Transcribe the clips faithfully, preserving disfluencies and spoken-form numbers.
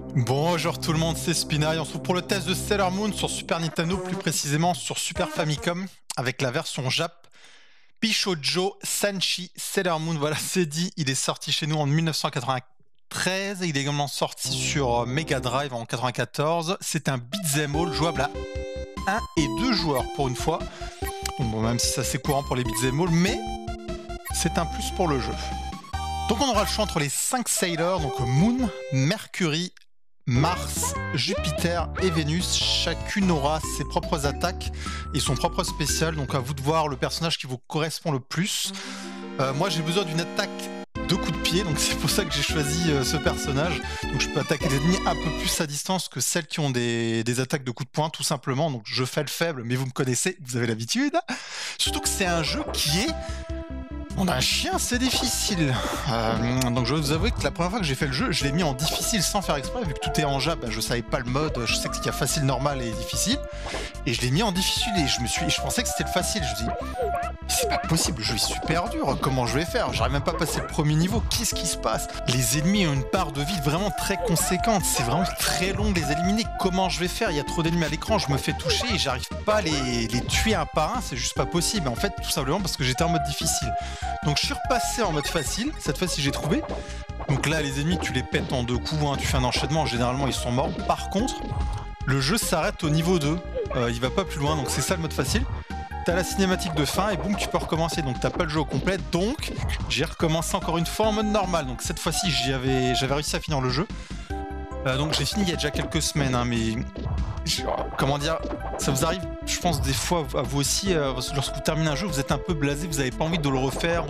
Bonjour tout le monde, c'est Spina et on se retrouve pour le test de Sailor Moon sur Super Nintendo, plus précisément sur Super Famicom, avec la version Jap. Pishoujo Senshi Sailor Moon, voilà, c'est dit, il est sorti chez nous en mille neuf cent quatre-vingt-treize, il est également sorti sur Mega Drive en quatre-vingt-quatorze. C'est un beat'em all jouable à un et deux joueurs pour une fois. Bon, même si c'est assez courant pour les beat'em all, mais c'est un plus pour le jeu. Donc on aura le choix entre les cinq Sailors, donc Moon, Mercury, Mars, Jupiter et Vénus. Chacune aura ses propres attaques et son propre spécial, donc à vous de voir le personnage qui vous correspond le plus. Euh, moi j'ai besoin d'une attaque de coups de pied, donc c'est pour ça que j'ai choisi euh, ce personnage. Donc je peux attaquer les ennemis un peu plus à distance que celles qui ont des, des attaques de coups de poing, tout simplement. Donc je fais le faible, mais vous me connaissez, vous avez l'habitude. Surtout que c'est un jeu qui est... On a un chien, c'est difficile. Euh, donc je dois vous avouer que la première fois que j'ai fait le jeu, je l'ai mis en difficile sans faire exprès, vu que tout est en Jap, bah, je savais pas le mode, je sais qu'il y a facile, normal et difficile. Et je l'ai mis en difficile et je me suis, je pensais que c'était le facile. Je me dis, c'est pas possible, le jeu est super dur, comment je vais faire? J'arrive même pas à passer le premier niveau, qu'est-ce qui se passe? Les ennemis ont une part de vie vraiment très conséquente, c'est vraiment très long de les éliminer, comment je vais faire? Il y a trop d'ennemis à l'écran, je me fais toucher et j'arrive pas à les, les tuer un par un, c'est juste pas possible. En fait, tout simplement parce que j'étais en mode difficile. Donc je suis repassé en mode facile, cette fois-ci j'ai trouvé. Donc là les ennemis tu les pètes en deux coups, hein, tu fais un enchaînement, généralement ils sont morts. Par contre, le jeu s'arrête au niveau deux, euh, il va pas plus loin, donc c'est ça le mode facile. T'as la cinématique de fin et boum tu peux recommencer, donc t'as pas le jeu au complet, donc j'ai recommencé encore une fois en mode normal. Donc cette fois-ci j'avais réussi à finir le jeu. Euh, donc j'ai fini il y a déjà quelques semaines, hein, mais... Comment dire, ça vous arrive, je pense, des fois à vous aussi, euh, lorsque vous terminez un jeu, vous êtes un peu blasé, vous n'avez pas envie de le refaire,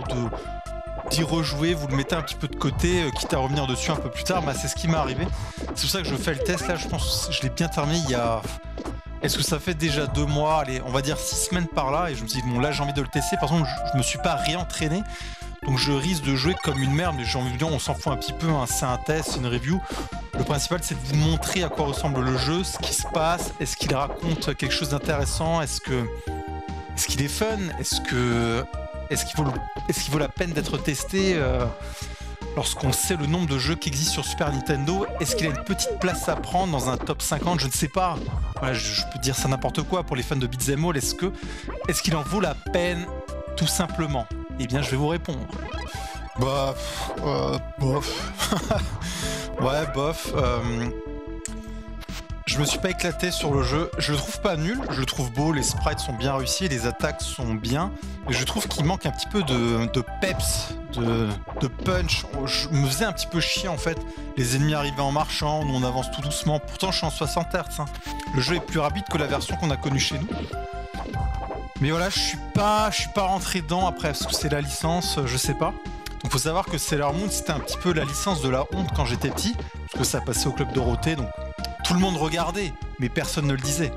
de d'y rejouer, vous le mettez un petit peu de côté, euh, quitte à revenir dessus un peu plus tard. Bah, c'est ce qui m'est arrivé. C'est pour ça que je fais le test là, je pense que je l'ai bien terminé il y a... Est-ce que ça fait déjà deux mois, allez, on va dire six semaines par là, et je me suis dit, bon là j'ai envie de le tester, par contre je, je me suis pas réentraîné. Donc je risque de jouer comme une merde, mais j'ai envie de dire, on s'en fout un petit peu, hein. C'est un test, c'est une review. Le principal c'est de vous montrer à quoi ressemble le jeu, ce qui se passe, est-ce qu'il raconte quelque chose d'intéressant, est-ce que est-ce qu'il est fun, est-ce que est-ce qu'il vaut, le... est-ce qu'il vaut la peine d'être testé euh... lorsqu'on sait le nombre de jeux qui existent sur Super Nintendo, est-ce qu'il a une petite place à prendre dans un top cinquante, je ne sais pas. Voilà, je, je peux dire ça n'importe quoi pour les fans de beat'em all, est-ce que est-ce qu'il en vaut la peine tout simplement? Eh bien, je vais vous répondre. Bah, euh, bof. Ouais, bof. Euh, je me suis pas éclaté sur le jeu. Je le trouve pas nul, je le trouve beau, les sprites sont bien réussis, les attaques sont bien. Mais je trouve qu'il manque un petit peu de, de peps, de, de punch. Je me faisais un petit peu chier en fait. Les ennemis arrivaient en marchant, nous on avance tout doucement. Pourtant, je suis en soixante hertz. Hein. Le jeu est plus rapide que la version qu'on a connue chez nous. Mais voilà, je suis pas, je suis pas rentré dedans après, parce que c'est la licence, je sais pas. Donc faut savoir que Sailor Moon, c'était un petit peu la licence de la honte quand j'étais petit, parce que ça passait au Club Dorothée, donc tout le monde regardait, mais personne ne le disait.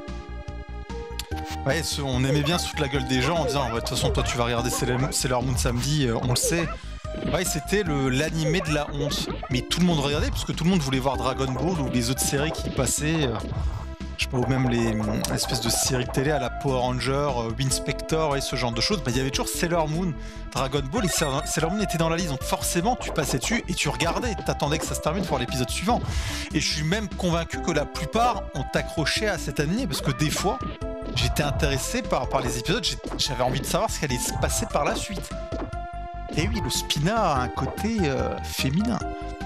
Ouais, on aimait bien se foutre la gueule des gens en disant, de toute façon, toi tu vas regarder Sailor Moon samedi, on le sait. Ouais, c'était l'animé de la honte. Mais tout le monde regardait, parce que tout le monde voulait voir Dragon Ball ou les autres séries qui passaient... Je sais pas, ou même les espèces de séries de télé à la Power Ranger, Winspector et ce genre de choses, bah, il y avait toujours Sailor Moon, Dragon Ball, et Sailor Moon était dans la liste, donc forcément tu passais dessus et tu regardais, t'attendais que ça se termine pour voir l'épisode suivant. Et je suis même convaincu que la plupart ont accroché à cet animé, parce que des fois, j'étais intéressé par, par les épisodes, j'avais envie de savoir ce qui allait se passer par la suite. Et oui, le Spina a un côté euh, féminin.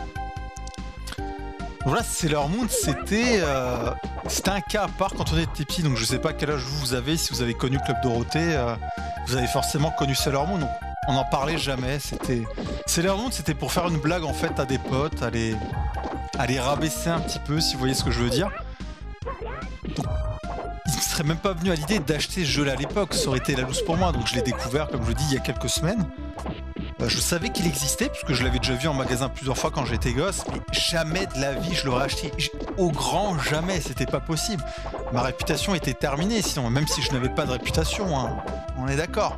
Voilà, Sailor Moon, c'était euh, c'était un cas à part quand on était petit, donc je sais pas quel âge vous avez, si vous avez connu Club Dorothée, euh, vous avez forcément connu Sailor Moon, donc on n'en parlait jamais, c'était... Sailor Moon, c'était pour faire une blague en fait à des potes, à les, à les rabaisser un petit peu, si vous voyez ce que je veux dire. Donc, il ne serait même pas venu à l'idée d'acheter ce jeu-là à l'époque, ça aurait été la loose pour moi, donc je l'ai découvert, comme je le dis, il y a quelques semaines. Je savais qu'il existait, puisque je l'avais déjà vu en magasin plusieurs fois quand j'étais gosse, mais jamais de la vie je l'aurais acheté. Au grand jamais, c'était pas possible. Ma réputation était terminée, sinon, même si je n'avais pas de réputation, hein, on est d'accord.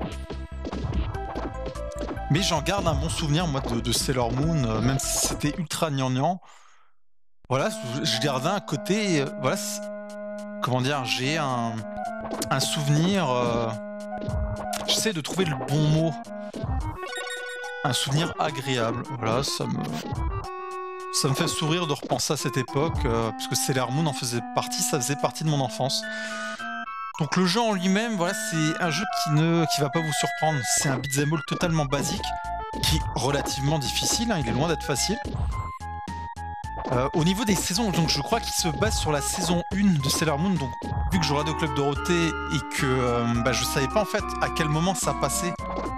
Mais j'en garde un bon souvenir, moi, de, de Sailor Moon, même si c'était ultra gnangnan. Voilà, je gardais un côté... Euh, voilà, comment dire, j'ai un, un souvenir... Euh, j'essaie de trouver le bon mot. Un souvenir agréable, voilà, ça me... ça me fait sourire de repenser à cette époque, euh, parce que Sailor Moon en faisait partie, ça faisait partie de mon enfance. Donc le jeu en lui-même, voilà, c'est un jeu qui ne qui va pas vous surprendre. C'est un beat'em all totalement basique, qui est relativement difficile, hein, il est loin d'être facile. Euh, au niveau des saisons, donc je crois qu'il se base sur la saison un de Sailor Moon, donc vu que je regardais au Club Dorothée et que euh, bah, je savais pas en fait à quel moment ça passait.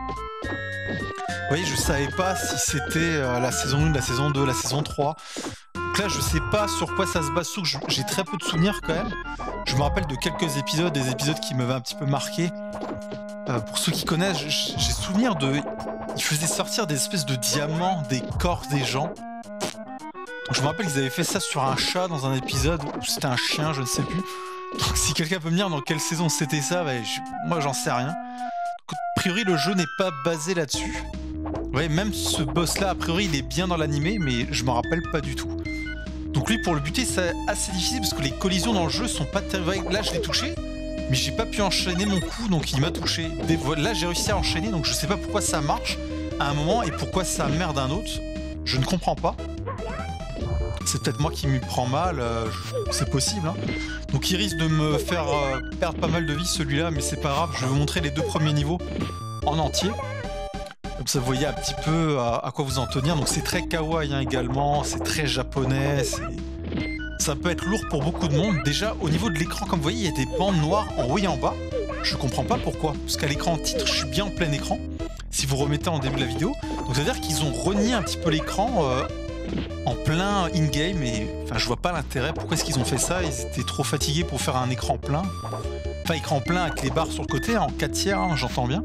Vous voyez, je savais pas si c'était euh, la saison un, la saison deux, la saison trois. Donc là, je sais pas sur quoi ça se base, surtout que j'ai très peu de souvenirs quand même. Je me rappelle de quelques épisodes, des épisodes qui m'avaient un petit peu marqué. Euh, pour ceux qui connaissent, j'ai souvenir de... Ils faisaient sortir des espèces de diamants des corps des gens. Donc je me rappelle qu'ils avaient fait ça sur un chat dans un épisode, ou c'était un chien, je ne sais plus. Donc si quelqu'un peut me dire dans quelle saison c'était ça, bah, je... moi j'en sais rien. Donc, a priori le jeu n'est pas basé là-dessus. Ouais, même ce boss là, a priori il est bien dans l'animé, mais je m'en rappelle pas du tout. Donc lui pour le buter c'est assez difficile parce que les collisions dans le jeu sont pas terribles. Là je l'ai touché, mais j'ai pas pu enchaîner mon coup, donc il m'a touché. Là j'ai réussi à enchaîner, donc je sais pas pourquoi ça marche à un moment et pourquoi ça merde un autre. Je ne comprends pas. C'est peut-être moi qui m'y prends mal, euh, c'est possible. Hein. Donc il risque de me faire euh, perdre pas mal de vie celui-là, mais c'est pas grave, je vais vous montrer les deux premiers niveaux en entier. Comme ça vous voyez un petit peu à, à quoi vous en tenir. Donc c'est très kawaii hein, également, c'est très japonais, ça peut être lourd pour beaucoup de monde. Déjà au niveau de l'écran, comme vous voyez, il y a des bandes noires en haut et en bas. Je comprends pas pourquoi, parce qu'à l'écran titre, je suis bien en plein écran, si vous remettez en début de la vidéo. Donc ça veut dire qu'ils ont renié un petit peu l'écran euh, en plein in-game et enfin je vois pas l'intérêt. Pourquoi est-ce qu'ils ont fait ça? Ils étaient trop fatigués pour faire un écran plein. Enfin écran plein avec les barres sur le côté, hein, en quatre tiers, hein, j'entends bien.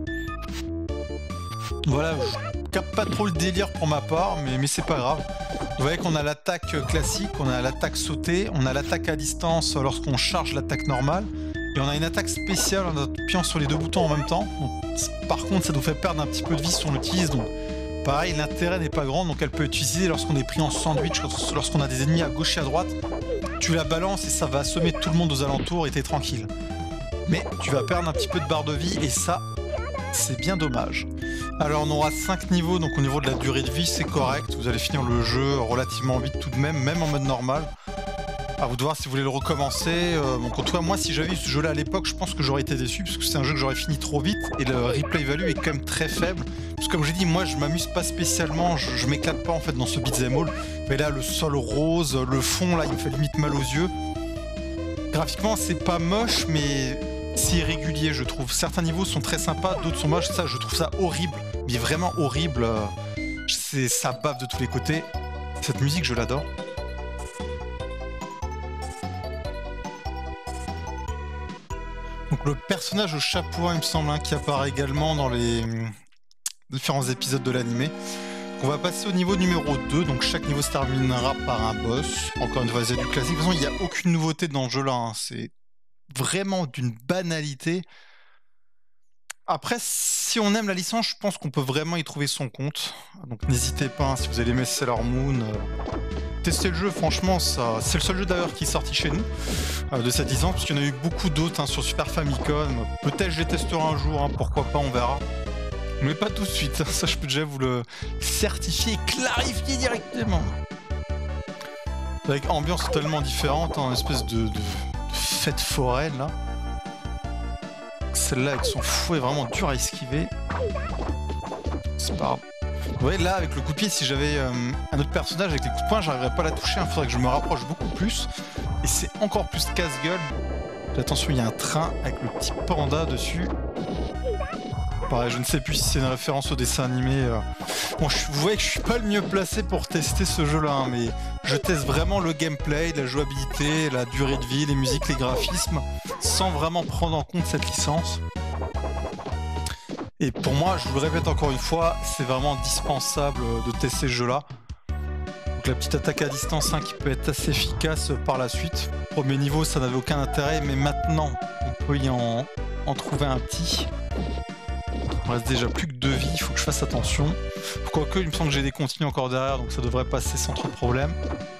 Voilà, je capte pas trop le délire pour ma part, mais, mais c'est pas grave. Vous voyez qu'on a l'attaque classique, on a l'attaque sautée, on a l'attaque à distance lorsqu'on charge l'attaque normale, et on a une attaque spéciale en appuyant sur les deux boutons en même temps. Donc, par contre, ça nous fait perdre un petit peu de vie si on l'utilise, donc pareil, l'intérêt n'est pas grand, donc elle peut être utilisée lorsqu'on est pris en sandwich, lorsqu'on a des ennemis à gauche et à droite. Tu la balances et ça va assommer tout le monde aux alentours et t'es tranquille. Mais tu vas perdre un petit peu de barre de vie et ça, c'est bien dommage. Alors on aura cinq niveaux, donc au niveau de la durée de vie c'est correct, vous allez finir le jeu relativement vite tout de même, même en mode normal. À vous de voir si vous voulez le recommencer. Euh, donc en tout cas moi si j'avais eu ce jeu là à l'époque je pense que j'aurais été déçu parce que c'est un jeu que j'aurais fini trop vite et le replay value est quand même très faible. Parce que comme j'ai dit moi je m'amuse pas spécialement, je, je m'éclate pas en fait dans ce beat'em all. Mais là le sol rose, le fond là il me fait limite mal aux yeux. Graphiquement c'est pas moche mais c'est irrégulier je trouve. Certains niveaux sont très sympas, d'autres sont moches, ça je trouve ça horrible. Mais vraiment horrible, c'est, ça bave de tous les côtés. Cette musique, je l'adore. Donc le personnage au chapeau, il me semble, hein, qui apparaît également dans les différents épisodes de l'animé. On va passer au niveau numéro deux, donc chaque niveau se terminera par un boss. Encore une fois, c'est du classique. De toute façon, il n'y a aucune nouveauté dans ce jeu-là, hein. C'est vraiment d'une banalité. Après, si on aime la licence, je pense qu'on peut vraiment y trouver son compte. Donc n'hésitez pas, hein, si vous allez aimer Sailor Moon, euh, testez le jeu, franchement, ça... c'est le seul jeu d'ailleurs qui est sorti chez nous, euh, de cette licence, parce qu'il y en a eu beaucoup d'autres hein, sur Super Famicom. Peut-être je les testerai un jour, hein, pourquoi pas, on verra. Mais pas tout de suite, ça je peux déjà vous le certifier et clarifier directement. Avec ambiance totalement différente, hein, une espèce de, de, de fête foraine là. Celle-là avec son fouet est vraiment dur à esquiver. C'est pas grave. Vous voyez là avec le coup de pied, si j'avais euh, un autre personnage avec les coups de poing, j'arriverais pas à la toucher, il hein. Faudrait que je me rapproche beaucoup plus. Et c'est encore plus casse-gueule. Attention, il y a un train avec le petit panda dessus. Pareil, je ne sais plus si c'est une référence au dessin animé. Euh... Bon, je, vous voyez que je suis pas le mieux placé pour tester ce jeu-là, hein, mais je teste vraiment le gameplay, la jouabilité, la durée de vie, les musiques, les graphismes, sans vraiment prendre en compte cette licence. Et pour moi, je vous le répète encore une fois, c'est vraiment indispensable de tester ce jeu-là. Donc la petite attaque à distance hein, qui peut être assez efficace par la suite. Premier niveau, ça n'avait aucun intérêt, mais maintenant, on peut y en, en trouver un petit. Il me reste déjà plus que deux vies, il faut que je fasse attention. Quoique, il me semble que j'ai des continues encore derrière, donc ça devrait passer sans trop de problème.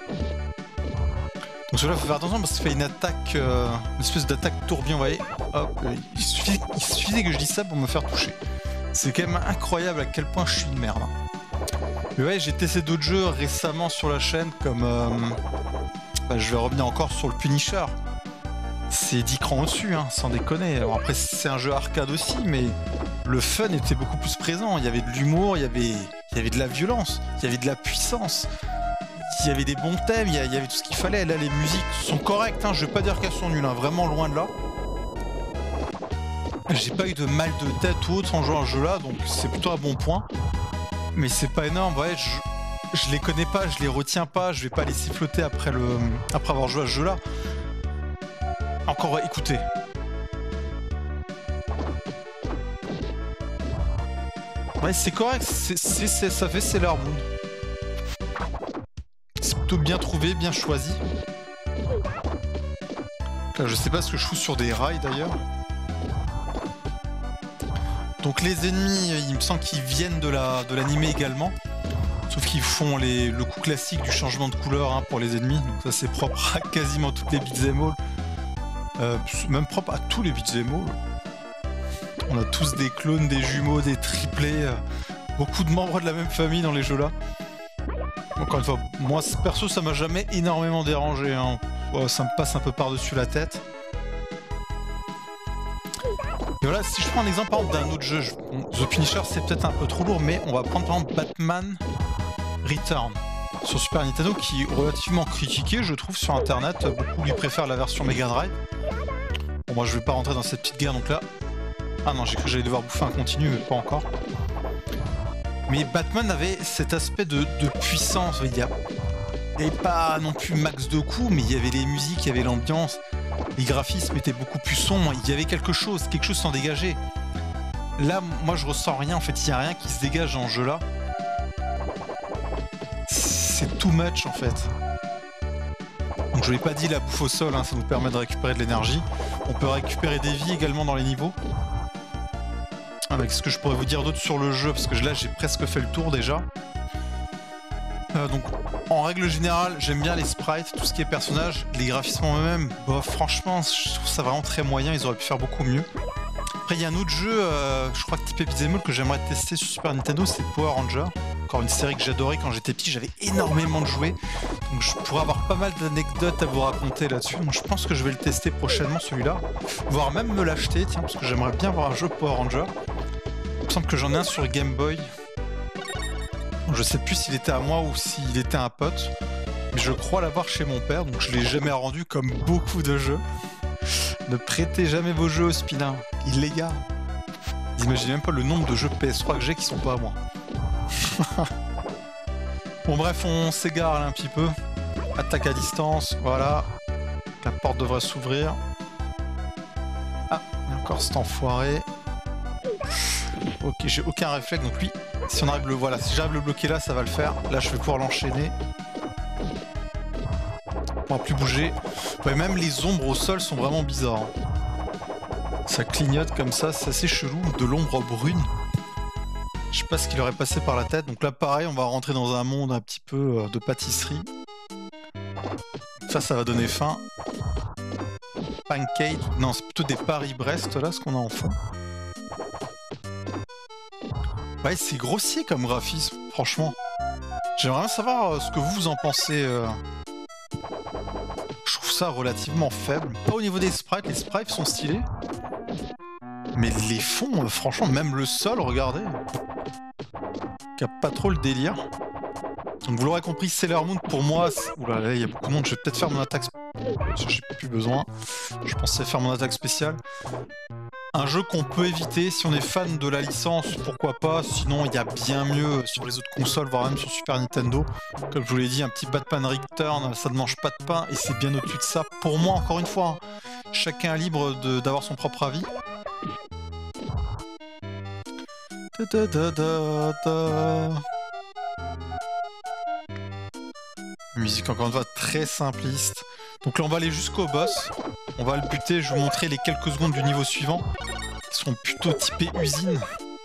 Donc celui-là, il faut faire attention parce que ça fait une attaque, euh, une espèce d'attaque tourbillon, vous voyez. Hop, il suffisait, il suffisait que je dise ça pour me faire toucher. C'est quand même incroyable à quel point je suis une merde. Mais ouais, j'ai testé d'autres jeux récemment sur la chaîne, comme... Euh... Bah, je vais revenir encore sur le Punisher. C'est dix crans au-dessus, hein, sans déconner. Alors après, c'est un jeu arcade aussi, mais le fun était beaucoup plus présent. Il y avait de l'humour, il y avait... il y avait de la violence, il y avait de la puissance, il y avait des bons thèmes, il y avait tout ce qu'il fallait. Là, les musiques sont correctes, hein, je vais pas dire qu'elles sont nulles, hein, vraiment loin de là. J'ai pas eu de mal de tête ou autre en jouant à ce jeu-là, donc c'est plutôt un bon point. Mais c'est pas énorme, ouais, je, je les connais pas, je les retiens pas, je vais pas les siffloter après, le, après avoir joué à ce jeu-là. Encore, écoutez. Ouais, c'est correct, c'est, c'est, c'est, ça fait Sailor Moon. C'est plutôt bien trouvé, bien choisi. Là, je sais pas ce que je fous sur des rails d'ailleurs. Donc les ennemis, il me semble qu'ils viennent de la de l'animé également. Sauf qu'ils font les, le coup classique du changement de couleur, hein, pour les ennemis. Donc ça c'est propre à quasiment toutes les beat'em all. Euh, même propre à tous les beat'em all. On a tous des clones, des jumeaux, des triplés. Euh, beaucoup de membres de la même famille dans les jeux là. Encore une fois, moi perso ça m'a jamais énormément dérangé, hein. Ouais, ça me passe un peu par-dessus la tête. Et voilà, si je prends un exemple par exemple d'un autre jeu, je... bon, The Punisher c'est peut-être un peu trop lourd, mais on va prendre par exemple Batman Return sur Super Nintendo, qui est relativement critiqué, je trouve, sur internet. Beaucoup lui préfèrent la version Mega Drive. Bon, moi je vais pas rentrer dans cette petite guerre, donc là... Ah non, j'ai cru que j'allais devoir bouffer un continu, mais pas encore. Mais Batman avait cet aspect de, de puissance, il y a... Et pas non plus max de coups, mais il y avait les musiques, il y avait l'ambiance. Les graphismes étaient beaucoup plus sombres, il y avait quelque chose, quelque chose s'en dégageait. Là, moi je ressens rien, en fait, il n'y a rien qui se dégage dans ce jeu-là. C'est too much en fait. Donc je l'ai pas dit, la bouffe au sol, hein, ça nous permet de récupérer de l'énergie. On peut récupérer des vies également dans les niveaux. Avec ce que je pourrais vous dire d'autre sur le jeu, parce que là j'ai presque fait le tour déjà. Euh, donc en règle générale, j'aime bien les sprites, tout ce qui est personnage, les graphismes en eux-mêmes. Bah, franchement, je trouve ça vraiment très moyen, ils auraient pu faire beaucoup mieux. Après, il y a un autre jeu, euh, je crois que type beat'em all, que j'aimerais tester sur Super Nintendo, c'est Power Ranger. Encore une série que j'adorais quand j'étais petit, j'avais énormément de jouets. Donc je pourrais avoir pas mal d'anecdotes à vous raconter là-dessus. Donc je pense que je vais le tester prochainement celui-là. Voire même me l'acheter, tiens, parce que j'aimerais bien avoir un jeu Power Ranger. Il me semble que j'en ai un sur Game Boy. Je sais plus s'il était à moi ou s'il était à un pote. Mais je crois l'avoir chez mon père, donc je l'ai jamais rendu comme beaucoup de jeux. Ne prêtez jamais vos jeux au Spina, illégal. Vous imaginez même pas le nombre de jeux P S trois que j'ai qui sont pas à moi. Bon bref, on s'égare là un petit peu. Attaque à distance, voilà. La porte devrait s'ouvrir. Ah, il y a encore cet enfoiré. Ok, j'ai aucun réflexe, donc lui, si on arrive le voilà, si j'arrive à le bloquer là, ça va le faire. Là, je vais pouvoir l'enchaîner. On va plus bouger. Ouais, même les ombres au sol sont vraiment bizarres. Ça clignote comme ça, c'est assez chelou. De l'ombre brune. Je sais pas ce qu'il aurait passé par la tête. Donc là, pareil, on va rentrer dans un monde un petit peu de pâtisserie. Ça, ça va donner faim. Pancake. Non, c'est plutôt des Paris-Brest, là, ce qu'on a en fond. Ouais, c'est grossier comme graphisme, franchement. J'aimerais bien savoir euh, ce que vous en pensez. Euh... Je trouve ça relativement faible. Pas au niveau des sprites, les sprites sont stylés. Mais les fonds, euh, franchement, même le sol, regardez. Il n'y a pas trop le délire. Donc vous l'aurez compris, Sailor Moon, pour moi... Oula, là, il y a beaucoup de monde, je vais peut-être faire mon attaque... J'ai plus besoin. Je pensais faire mon attaque spéciale. Un jeu qu'on peut éviter si on est fan de la licence, pourquoi pas. Sinon, il y a bien mieux sur les autres consoles, voire même sur Super Nintendo. Comme je vous l'ai dit, un petit Batman Return, ça ne mange pas de pain et c'est bien au-dessus de ça. Pour moi, encore une fois, hein, chacun est libre d'avoir son propre avis. Da, da, da, da. Musique encore une fois très simpliste. Donc là on va aller jusqu'au boss. On va le buter, je vais vous montrer les quelques secondes du niveau suivant. Ils sont plutôt typés usine.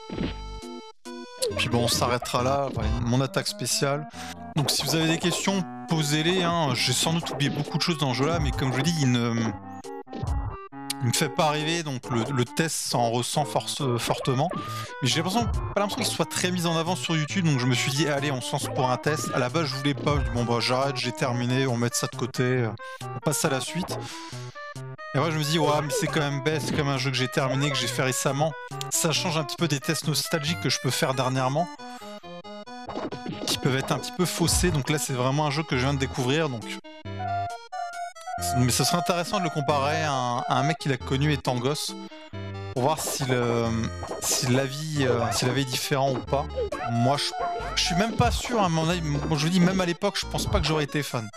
Puis bon, on s'arrêtera là. Voilà, mon attaque spéciale. Donc si vous avez des questions, posez-les. Hein. J'ai sans doute oublié beaucoup de choses dans ce jeu-là, mais comme je vous dis, il ne... il me fait pas arriver, donc le, le test s'en ressent force, fortement. Mais j'ai l'impression, pas l'impression qu'il soit très mis en avant sur YouTube, donc je me suis dit, allez, on se lance pour un test. À la base, je voulais pas, je dis, bon bah j'arrête, j'ai terminé, on met ça de côté, on passe à la suite. Et après, je me dis, ouais, mais c'est quand même bête, c'est comme un jeu que j'ai terminé, que j'ai fait récemment. Ça change un petit peu des tests nostalgiques que je peux faire dernièrement, qui peuvent être un petit peu faussés. Donc là, c'est vraiment un jeu que je viens de découvrir, donc... Mais ce serait intéressant de le comparer à un, à un mec qui l'a connu étant gosse, pour voir si le, si l'avis euh, si l'avis est différent ou pas. Moi, je, je suis même pas sûr, à mon avis, bon, je vous dis, même à l'époque, je pense pas que j'aurais été fan.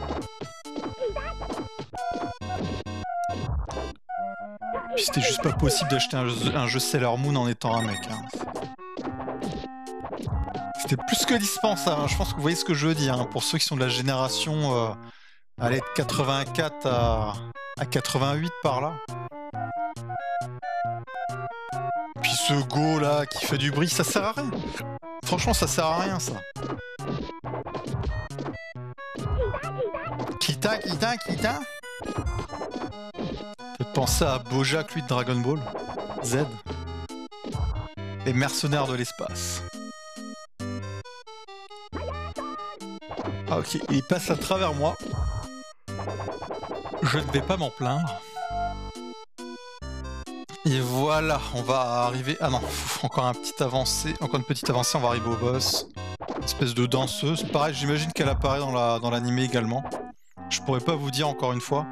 Puis c'était juste pas possible d'acheter un, un jeu Sailor Moon en étant un mec. Hein. C'était plus que dispensable, hein. Je pense que vous voyez ce que je veux dire, hein. Pour ceux qui sont de la génération... Euh, Allez, de quatre-vingt-quatre à, à quatre-vingt-huit par là. Puis ce go là qui fait du bruit, ça sert à rien. Franchement, ça sert à rien ça. Kita, Kita, Kita. Peut penser à Bojack, lui de Dragon Ball. Z. Les mercenaires de l'espace. Ah ok, il passe à travers moi. Je ne vais pas m'en plaindre. Et voilà, on va arriver... Ah non, encore un petit avancé, encore une petite avancée, on va arriver au boss. Une espèce de danseuse. Pareil, j'imagine qu'elle apparaît dans la dans l'animé également. Je pourrais pas vous dire encore une fois.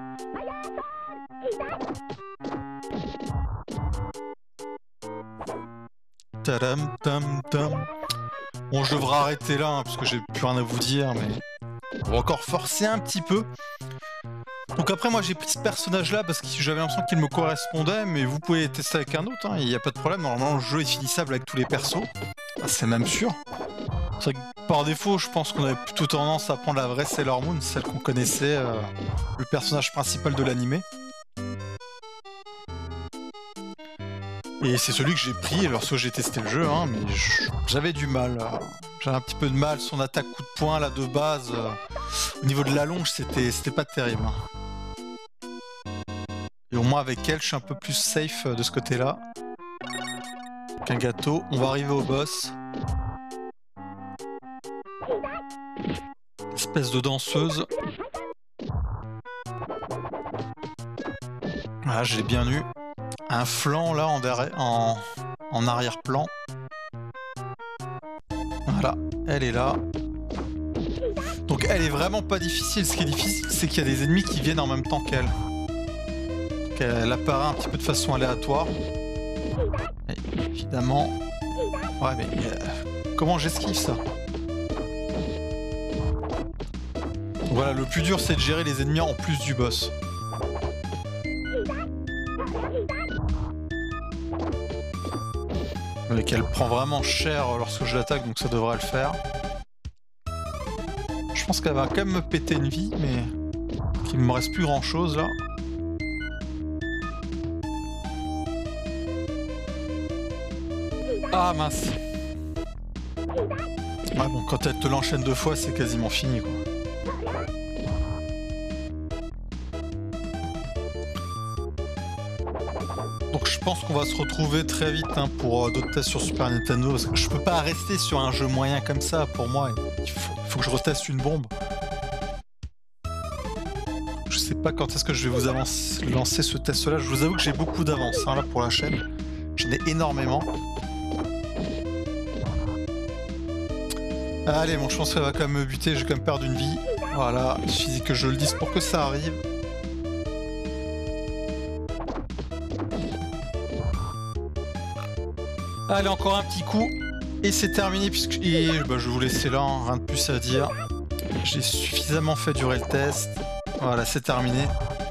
Tadam, tam, tam. Bon, je devrais arrêter là, hein, parce que j'ai plus rien à vous dire, mais... On va encore forcer un petit peu. Donc après, moi, j'ai pris ce personnage-là parce que j'avais l'impression qu'il me correspondait, mais vous pouvez tester avec un autre, hein, il n'y a pas de problème. Normalement, le jeu est finissable avec tous les persos. Ah, c'est même sûr. C'est vrai que par défaut, je pense qu'on avait plutôt tendance à prendre la vraie Sailor Moon, celle qu'on connaissait, euh, le personnage principal de l'animé. Et c'est celui que j'ai pris lorsque j'ai testé le jeu, hein, mais j'avais du mal. Euh, j'avais un petit peu de mal. Son attaque coup de poing, là, de base, euh, au niveau de la longe, c'était pas terrible. Hein. Et au moins, avec elle, je suis un peu plus safe euh, de ce côté-là. Qu'un gâteau. On va arriver au boss. Espèce de danseuse. Ah, je l'ai bien eu. Un flanc là en, en, en arrière-plan. Voilà, elle est là. Donc elle est vraiment pas difficile. Ce qui est difficile, c'est qu'il y a des ennemis qui viennent en même temps qu'elle. Elle apparaît un petit peu de façon aléatoire. Et évidemment. Ouais, mais euh, comment j'esquive ça? Voilà, le plus dur c'est de gérer les ennemis en plus du boss. Mais qu'elle prend vraiment cher lorsque je l'attaque, donc ça devrait le faire. Je pense qu'elle va quand même me péter une vie, mais qu'il me reste plus grand chose là. Ah mince. Ah bon, quand elle te l'enchaîne deux fois, c'est quasiment fini quoi. Donc je pense qu'on va se retrouver très vite hein, pour euh, d'autres tests sur Super Nintendo, parce que je peux pas rester sur un jeu moyen comme ça, pour moi, il faut, il faut que je reteste une bombe. Je sais pas quand est-ce que je vais vous avance, lancer ce test-là, je vous avoue que j'ai beaucoup d'avance hein, là pour la chaîne, j'en ai énormément. Allez, bon, je pense qu'elle va quand même me buter, j'ai quand même perdu une vie. Voilà, il suffit que je le dise pour que ça arrive. Allez, encore un petit coup. Et c'est terminé, puisque et, bah, je vais vous laisser là, hein, rien de plus à dire. J'ai suffisamment fait durer le test. Voilà, c'est terminé.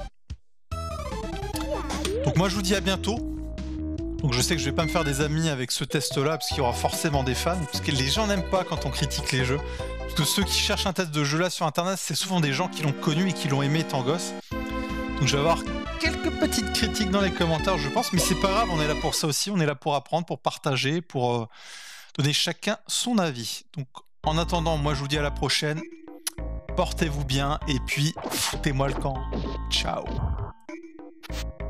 Donc moi, je vous dis à bientôt. Donc je sais que je vais pas me faire des amis avec ce test-là, parce qu'il y aura forcément des fans, parce que les gens n'aiment pas quand on critique les jeux. Parce que ceux qui cherchent un test de jeu là sur internet, c'est souvent des gens qui l'ont connu et qui l'ont aimé étant gosse. Donc je vais avoir quelques petites critiques dans les commentaires, je pense, mais c'est pas grave, on est là pour ça aussi, on est là pour apprendre, pour partager, pour euh, donner chacun son avis. Donc en attendant, moi je vous dis à la prochaine, portez-vous bien, et puis foutez-moi le camp. Ciao.